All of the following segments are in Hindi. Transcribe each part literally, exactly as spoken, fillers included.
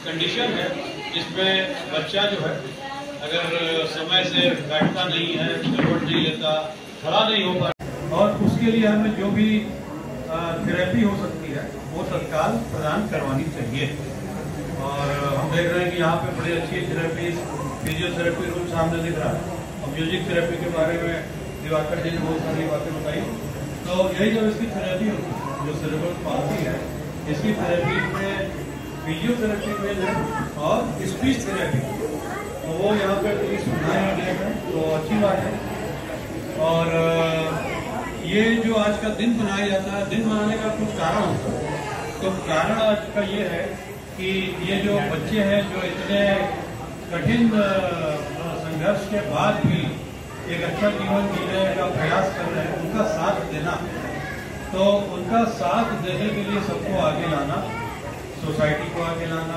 कंडीशन है जिसमें बच्चा जो है अगर समय से बैठता नहीं है, गड़बड़ नहीं लेता, खड़ा नहीं हो पाता, और उसके लिए हमें जो भी थेरेपी हो सकती है वो तत्काल प्रदान करवानी चाहिए। और हम देख रहे हैं कि यहाँ पे बड़ी अच्छी थेरेपी, फिजियोथेरेपी रूम सामने दिख रहा है, और म्यूजिक थेरेपी के बारे में दिवाकर जी ने बहुत सारी बातें बताई। तो यही जब इसकी थेरेपी होती है, जो सेरेब्रल पाल्सी है, इसकी थेरेपी में फिजियोथेरेपी में है और स्पीच थेरेपी, तो वो यहाँ पे कोई सुनाया गया है, तो अच्छी बात है। और ये जो आज का दिन मनाया जाता है, दिन मनाने का कुछ कारण होता है। तो कारण आज का ये है कि ये जो बच्चे हैं जो इतने कठिन संघर्ष के बाद भी एक अच्छा जीवन जीने का प्रयास कर रहे हैं, उनका साथ देना, तो उनका साथ देने के लिए सबको आगे लाना, सोसाइटी को आगे लाना,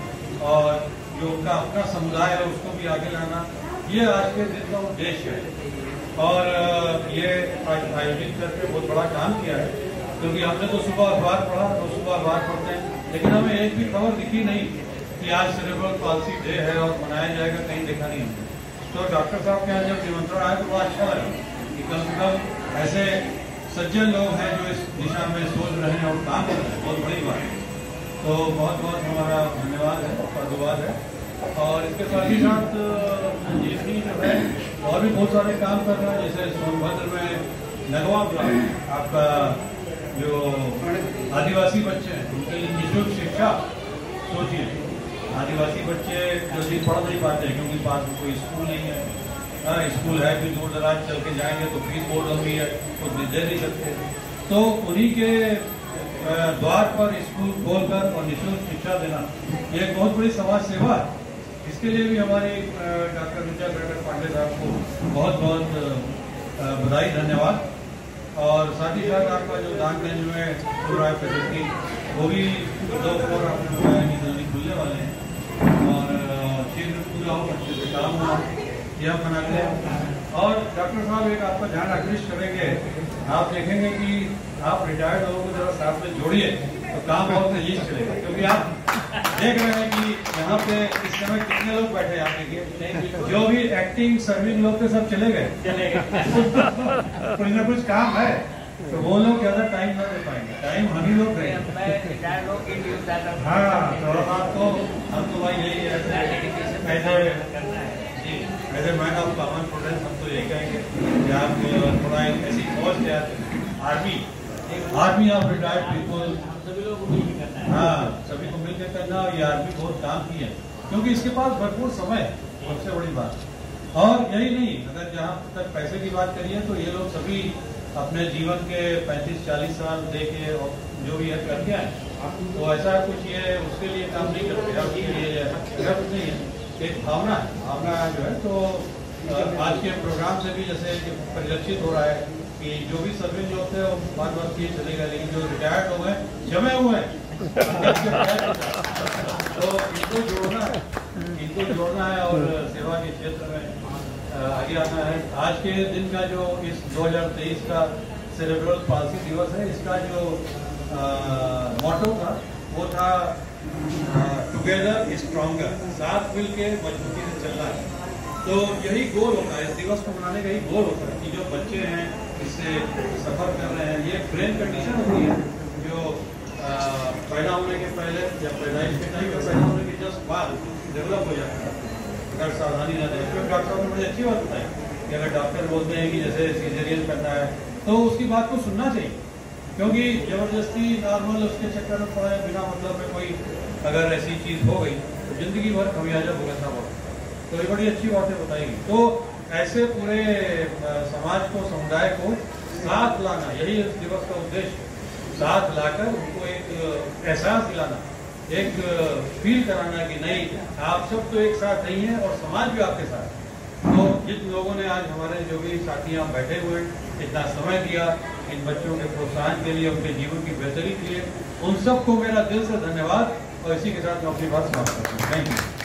और जो उनका अपना समुदाय है उसको भी आगे लाना, ये आज के दिन का उद्देश्य है। और ये आयोजित करके बहुत बड़ा काम किया है, क्योंकि हमने तो सुबह अखबार पढ़ा, तो सुबह अखबार पढ़ते हैं, लेकिन हमें एक भी खबर दिखी नहीं कि आज सेरेब्रल पाल्सी डे है और मनाया जाएगा, कहीं देखा नहीं हमने। तो डॉक्टर साहब के यहाँ जब निमंत्रण आया तो बड़ा अच्छा लगा कि कम से कम ऐसे सज्जन लोग हैं जो इस दिशा में सोच रहे हैं और काम कर रहे हैं, बहुत बड़ी बात है। तो बहुत बहुत हमारा धन्यवाद है, धन्यवाद है। और इसके साथ ही साथ संजीव जी जो है और भी बहुत सारे काम कर रहे हैं, जैसे सोनभद्र में नगवा ब्लॉक आपका जो आदिवासी बच्चे हैं उनकी निःशुल्क शिक्षा, सोचिए आदिवासी बच्चे जल्दी पढ़ नहीं पाते क्योंकि पास में कोई स्कूल नहीं है, हाँ स्कूल है भी दूर दराज चल के जाएंगे तो फीस बहुत लंबी है, तो दे नहीं सकते, तो उन्हीं के द्वार पर स्कूल खोलकर और निःशुल्क शिक्षा देना ये एक बहुत बड़ी समाज सेवा है। इसके लिए भी हमारे डॉक्टर ऋचा गढ़कर पांडे साहब को बहुत बहुत बधाई, धन्यवाद। और साथ ही साथ आपका जो दानगंज में खुल रहा है फैसिलिटी, वो भी दो फ्लोर आपने बताया कि जल्दी खुलने वाले हैं और शीघ्र पूरा हो, अच्छे से काम हुआ, यह मनाते हैं। और डॉक्टर साहब एक आपका ध्यान आकृष्ट करेंगे, आप देखेंगे कि आप रिटायर्ड लोगों को जरा साथ में जोड़िए तो काम बहुत तेजी चलेगा, क्योंकि आप देख रहे हैं कि यहाँ पे इस समय कितने लोग बैठे हैं, आप देखिए जो भी एक्टिंग सर्विंग लोग थे सब चले गए चले गए कुछ ना कुछ काम है तो वो लोग ज्यादा टाइम ना दे पाएंगे, टाइम हम ही लोग देंगे। हाँ थोड़ा सा तो हम तो भाई यही ऐसे ऐसे मैन ऑफ कॉमन प्रोडेंस हम तो यही कहेंगे कि आप थोड़ा ऐसी फौज तैयार, army army of retired people, सभी लोग मिलकर, हाँ सभी को मिलकर करना। ये आर्मी बहुत काम की है क्योंकि इसके पास भरपूर समय है, सबसे बड़ी बात। और यही नहीं, अगर जहाँ तक पैसे की बात करिए तो ये लोग सभी अपने जीवन के पैंतीस चालीस साल दे के और जो भी है करके आए, तो ऐसा कुछ ये उसके लिए काम नहीं करते, आपके लिए ऐसा कुछ नहीं है, एक भावना है, भावना जो है। तो आज के प्रोग्राम से भी जैसे परिलक्षित हो रहा है कि जो भी सर्विंग लोग थे वो बात बात किए चले गए, लेकिन जो रिटायर्ड हो गए जमे हुए हैं तो इनको जोड़ना है, इनको जोड़ना है और सेवा के क्षेत्र में आगे आना है। आज के दिन का जो इस दो हज़ार तेईस का सेरेब्रल पाल्सी दिवस है, इसका जो मोटो था वो था टुगेदर स्ट्रॉन्गर, साथ मिलके मजबूती से चलना है। तो यही गोल होता है, इस दिवस को मनाने का ही गोल होता है कि जो बच्चे हैं इससे सफर कर रहे हैं, ये ब्रेन कंडीशन होती है जो आ, पैदा होने के पहले या पैदाइश के टाइम या पैदा होने के जस्ट बाद डेवलप हो जाता है अगर सावधानी न दें। क्योंकि डॉक्टर ने मुझे अच्छी बात बताई कि अगर डॉक्टर बोलते हैं कि जैसे सीजरियन करना है तो उसकी बात को सुनना चाहिए, क्योंकि जबरदस्ती नॉर्मल उसके चक्कर में पड़ा बिना मतलब में कोई अगर ऐसी चीज़ हो गई तो जिंदगी भर खमियाजा भुगतना पड़ता। तो ये बड़ी अच्छी बातें बताएगी। तो ऐसे पूरे समाज को, समुदाय को साथ लाना, यही इस दिवस का उद्देश्य, साथ लाकर उनको एक एहसास दिलाना, एक फील कराना कि नहीं आप सब तो एक साथ नहीं है और समाज भी आपके साथ है। तो जिन लोगों ने आज हमारे जो भी साथी यहाँ बैठे हुए इतना समय दिया इन बच्चों के प्रोत्साहन के लिए, उनके जीवन की बेहतरी के लिए, उन सबको मेरा दिल से धन्यवाद। और इसी के साथ मैं अपनी बात समाप्त करता हूँ। Thank you.